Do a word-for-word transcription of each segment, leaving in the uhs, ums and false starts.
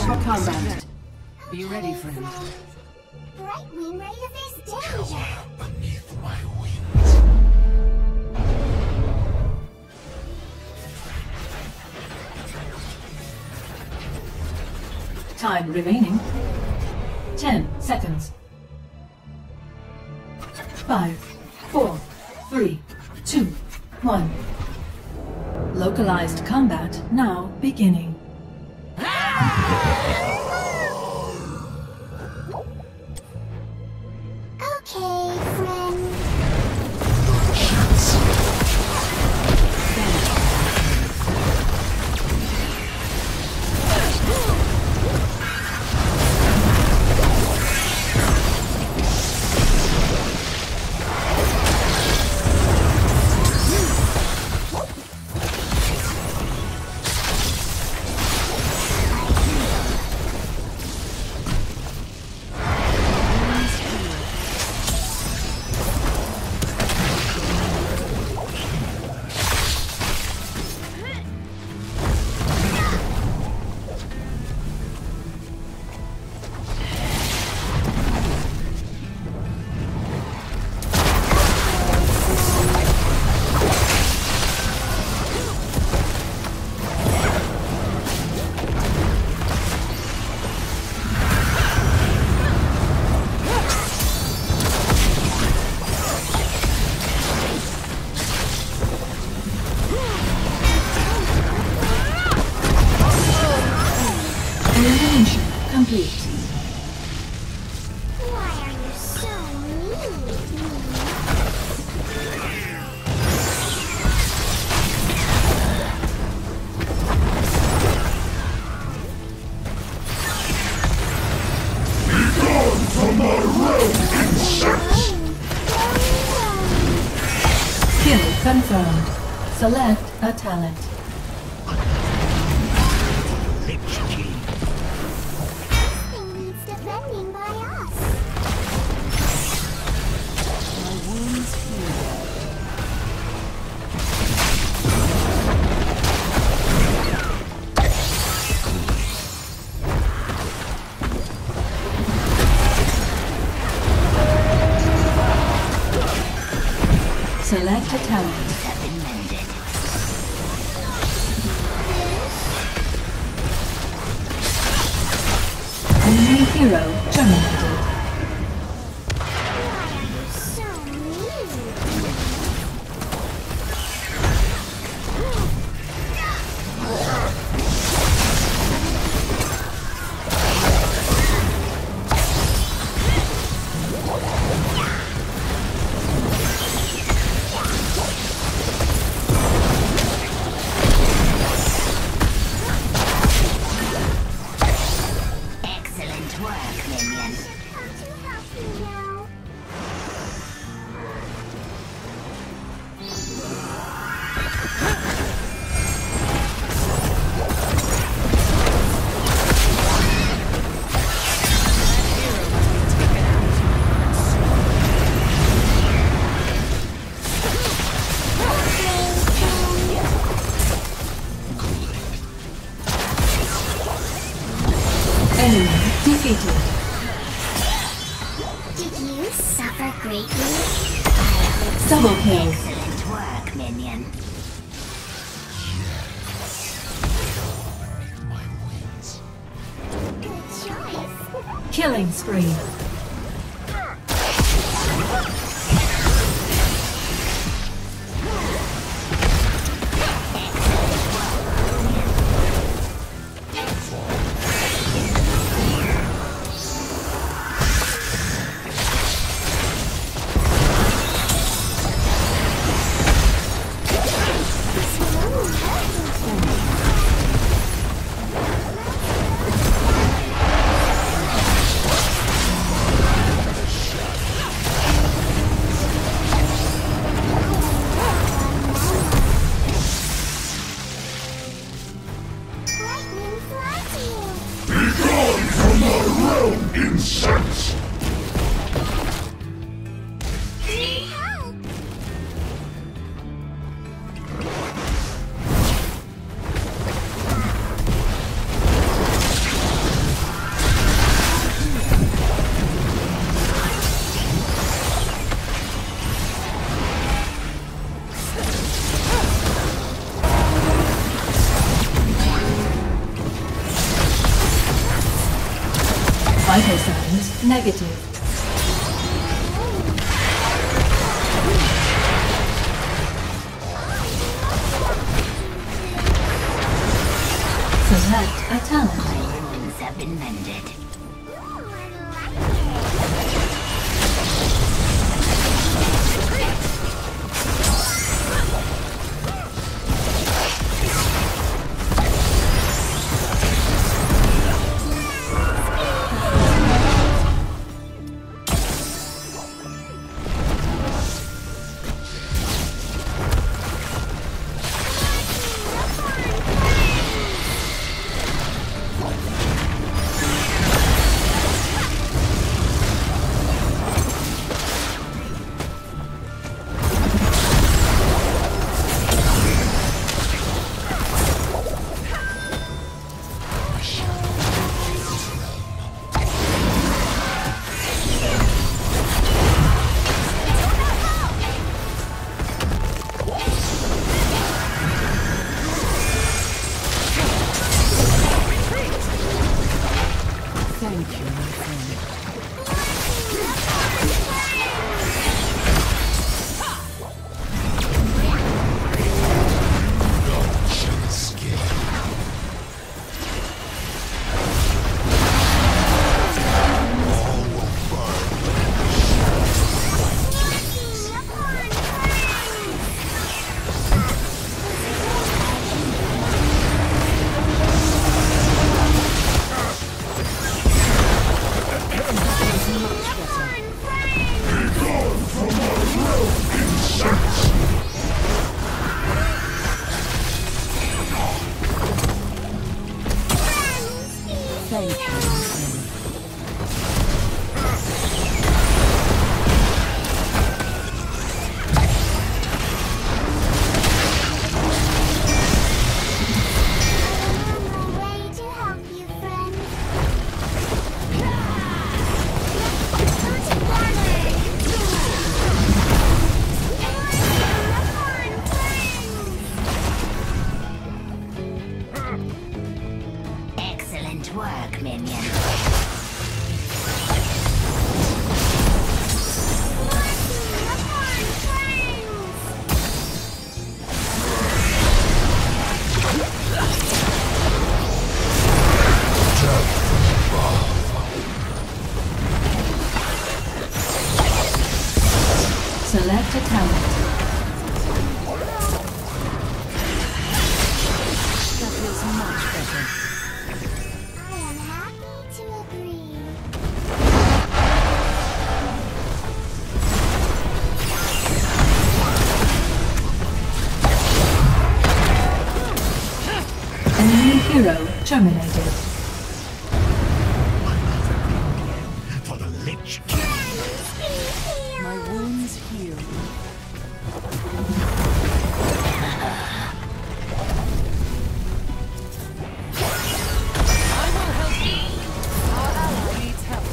for combat. Be ready, friend. Brightwing ready to face danger. Beneath my wings. Time remaining. Ten seconds. Five, four, three, two, one. Localized combat now beginning. Okay, friend. Elimination complete. Why are you so mean to me? Begone from my realm, insects! Kill confirmed. Select a talent. Thing needs defending by us. My wounds heal. Select a talent. Have been mended. Enemy hero terminated. Why are you so mean? Excellent work, minion. How to help you now? Enemy defeated. Did you suffer greatly? Double kill. Excellent work, minion. My wings. Good choice. Killing spree. Vital signs negative. Select a talent. My wounds have been mended. Work, minion. Select a talent. That feels much better. I am happy to agree. Enemy hero terminated. For the Lich King. My wounds heal. I will help you. Our ally needs help.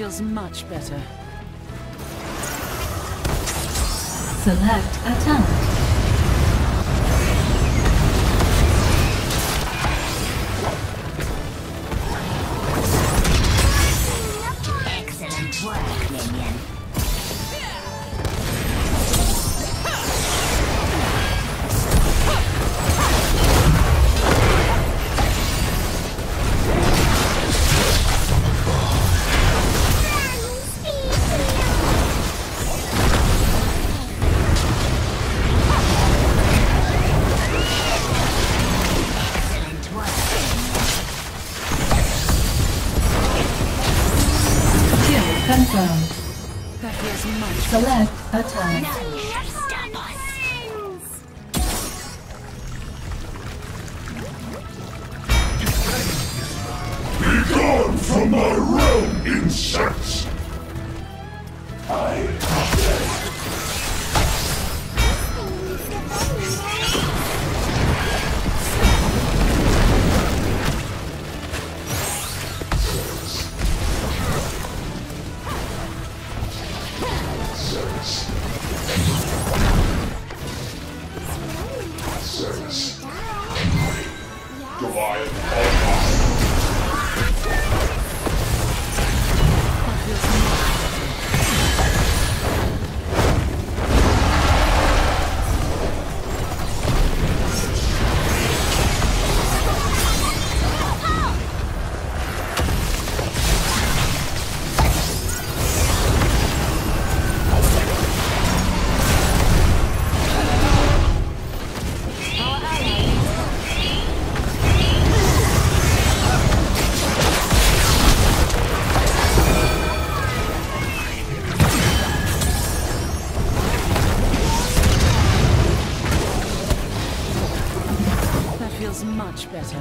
feels much better. Select a talent. Excellent work, minion. Confirmed. That feels much Select a talent. None shall stop us. Be gone from my realm, insects! I feels much better.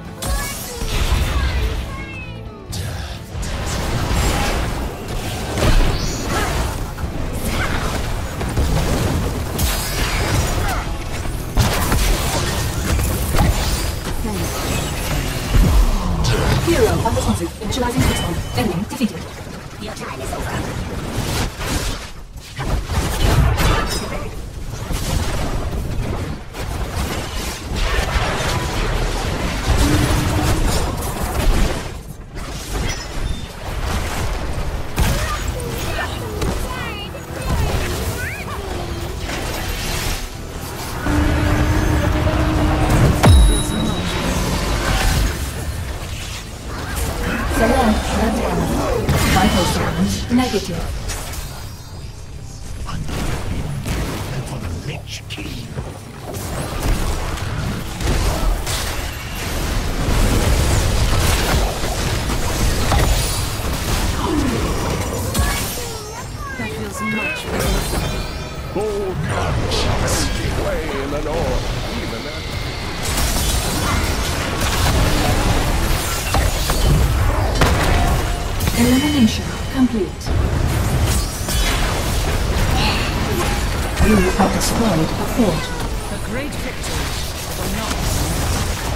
Hero unresponsive. Initializing respawn. Enemy defeated. Your time is over. Select a talent. Vital signs negative. for the Lich King. That feels much better. Gold guns, flame and ore, even at Elimination complete. You have destroyed a fort. A great victory for not.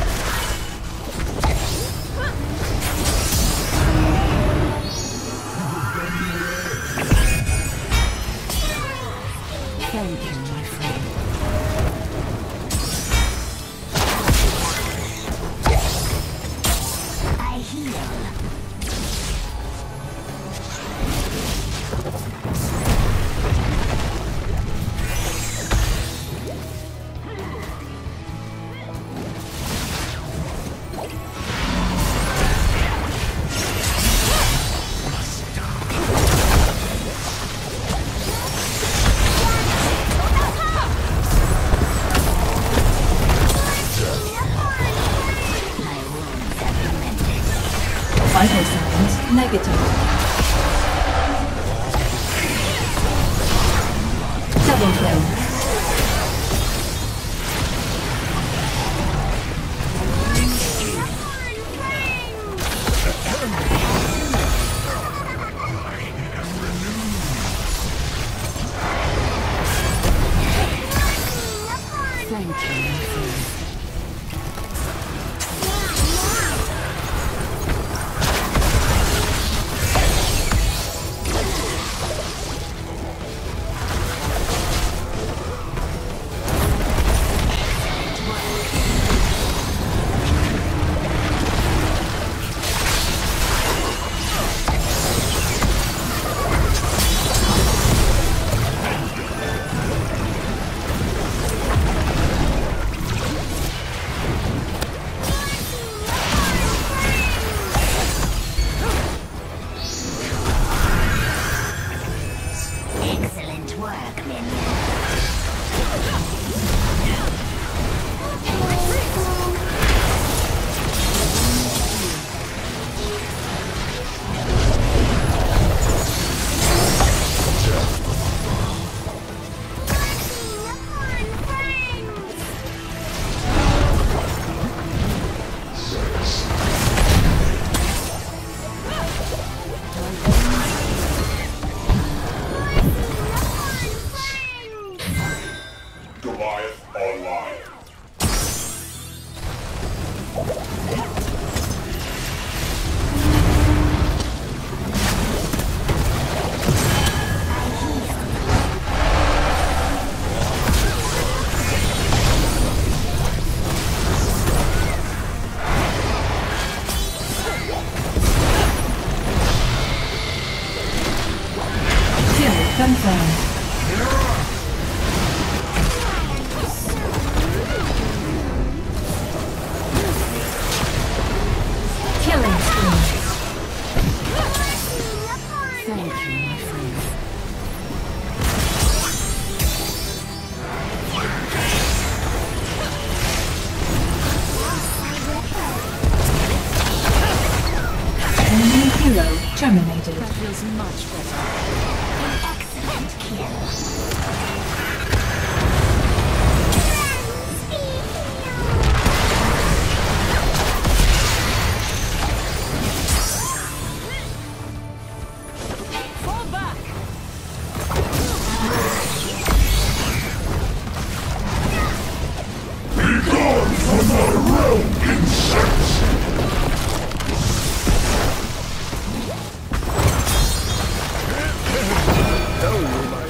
Thank you, my friend. I heal. Vital signs negative. Double kill. Thank you, my friend. confirmed. Killing spree. Thank you, my friend. Enemy hero terminated. That feels much better. Excellent kill. Fall back! Begone from my realm, insects! Tell you, my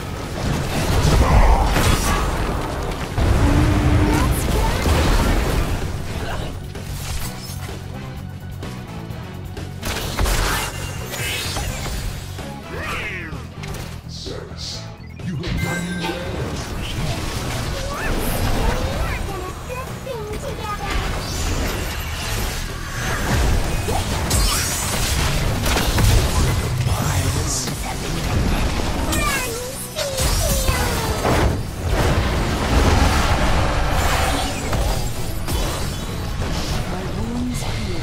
Service. You have done well. We're gonna good thing together. My wounds heal.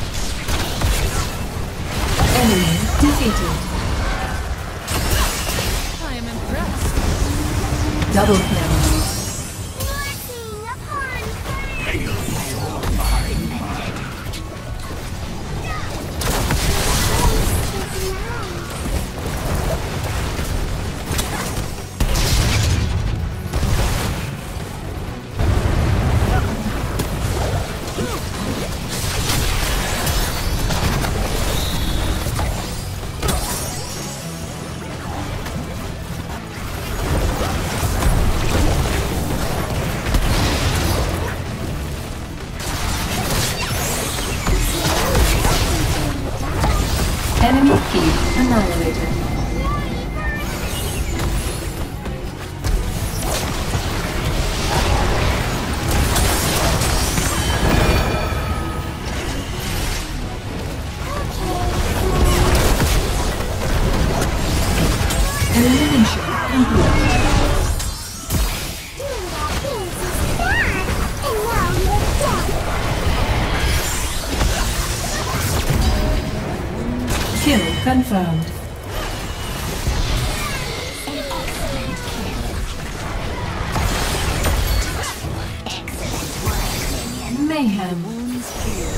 Enemy defeated. I am impressed. Double kill. Blessing upon Enemy keep annihilated. Elimination complete. doing that things is bad. And now you're dead. Kill confirmed. An excellent kill. Excellent work, minion. Mayhem. Wounds heal.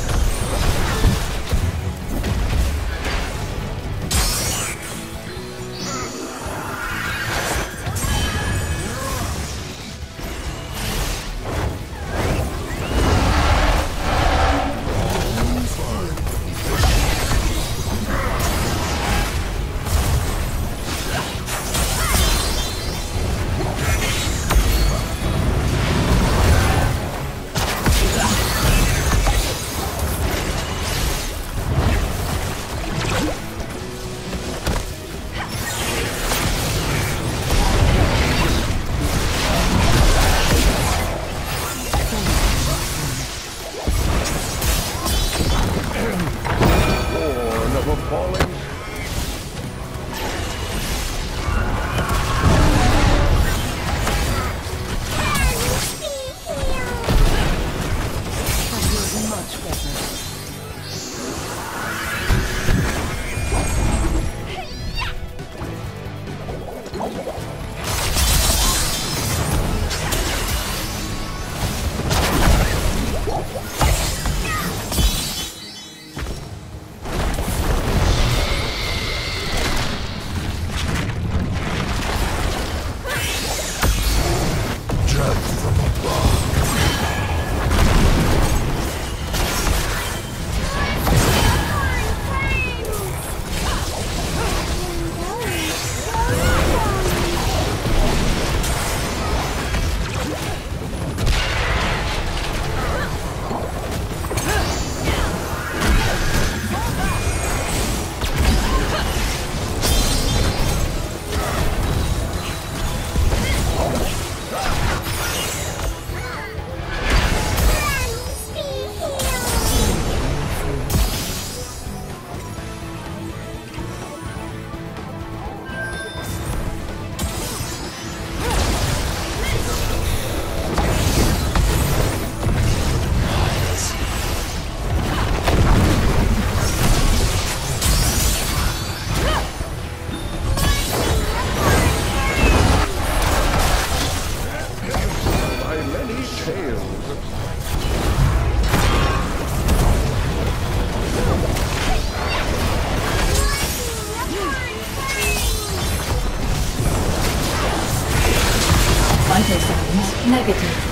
Vital signs negative.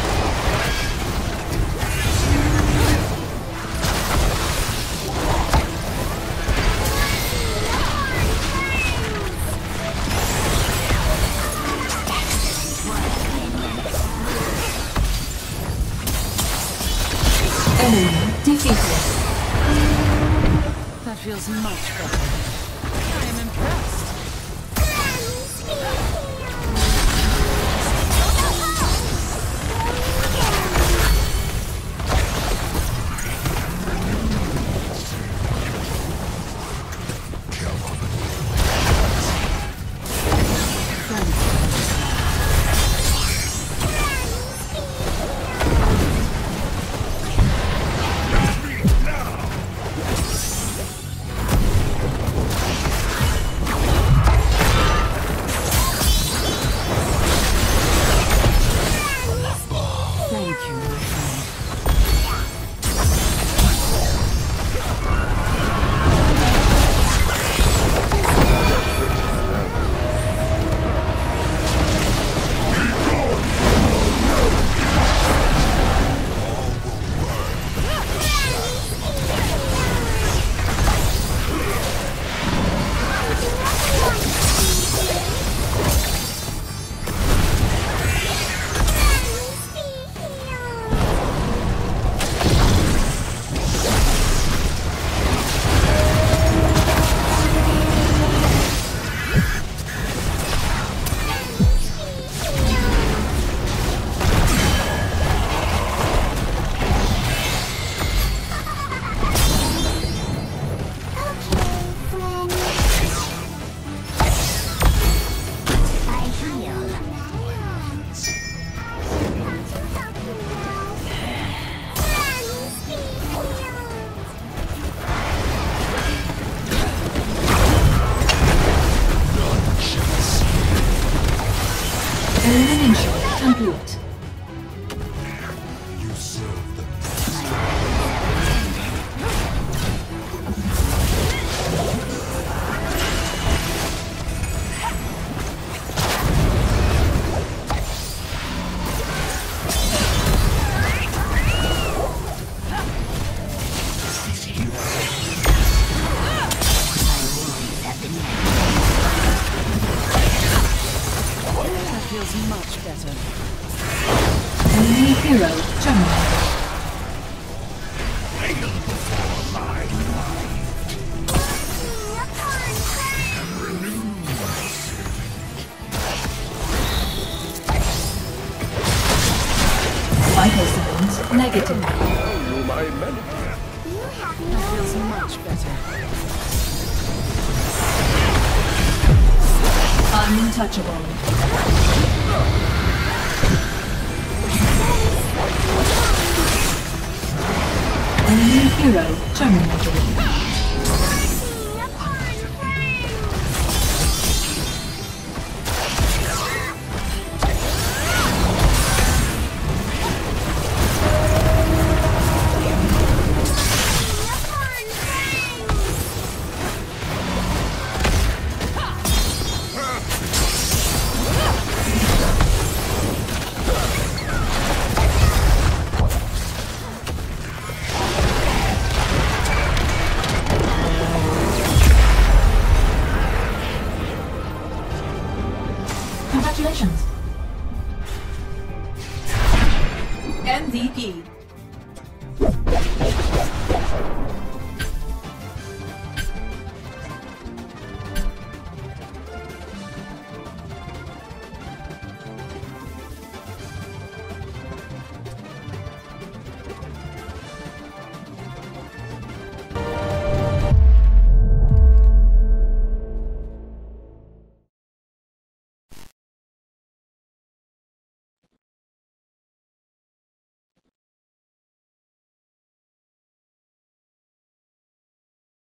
Enemy defeated. That feels much better. I am impressed. Elimination complete. You serve them. That feels much better. Enemy hero terminated. Vital signs negative. You my men. That feels much better. Untouchable. Enemy hero terminated. Congratulations. M V P.